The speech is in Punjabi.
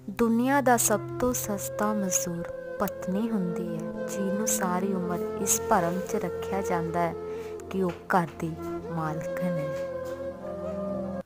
ਦੁਨੀਆ ਦਾ ਸਭ ਤੋਂ ਸਸਤਾ ਮਜ਼ਦੂਰ ਪਤਨੀ ਹੁੰਦੀ ਹੈ, ਜਿਹਨੂੰ ਸਾਰੀ ਉਮਰ ਇਸ ਭਰਮ 'ਚ ਰੱਖਿਆ ਜਾਂਦਾ ਹੈ ਕਿ ਉਹ ਘਰ ਦੀ ਮਾਲਕਣ ਹੈ।